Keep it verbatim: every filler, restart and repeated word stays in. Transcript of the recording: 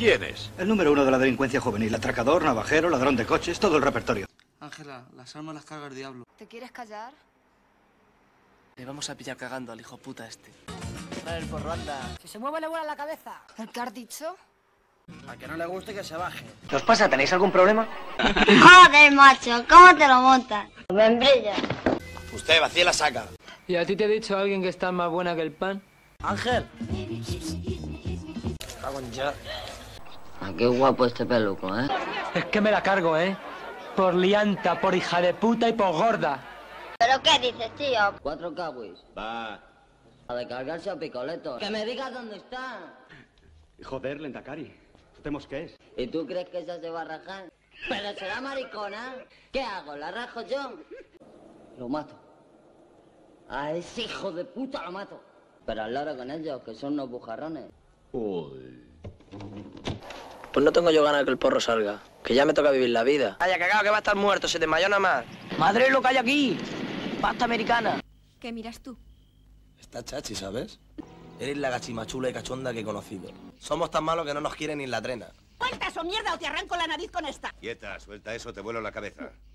¿Quién es? El número uno de la delincuencia juvenil. Atracador, navajero, ladrón de coches, todo el repertorio. Ángela, las armas las carga el diablo. ¿Te quieres callar? Le vamos a pillar cagando al hijo puta este. Trae el porro, anda. Si se mueve le vuela la cabeza. ¿El que has dicho? A que no le guste que se baje. ¿Qué os pasa? ¿Tenéis algún problema? Joder, macho, ¿cómo te lo montas? Membrilla. Usted vacía la saca. ¿Y a ti te ha dicho alguien que está más buena que el pan? Ángel. Cago en ya. Ah, qué guapo este peluco, ¿eh? Es que me la cargo, ¿eh? Por lianta, por hija de puta y por gorda. ¿Pero qué dices, tío? Cuatro cowboys. Va. A de cargarse a picoletos. Que me digas dónde está. Joder, Lendakari. ¿Tenemos qué es? ¿Y tú crees que esa se va a rajar? ¿Pero será maricona? ¿Qué hago? ¿La rajo yo? Lo mato. A ese hijo de puta lo mato. Pero al loro con ellos, que son unos bujarrones. Uy. Pues no tengo yo ganas de que el porro salga. Que ya me toca vivir la vida. Vaya cagado que va a estar muerto, se desmayó nada más. Madre, lo que hay aquí. Pasta americana. ¿Qué miras tú? Está chachi, ¿sabes? Eres la gachimachula y cachonda que he conocido. Somos tan malos que no nos quiere ni en la trena. ¡Suelta eso, mierda, o te arranco la nariz con esta! Quieta, suelta eso, te vuelo la cabeza.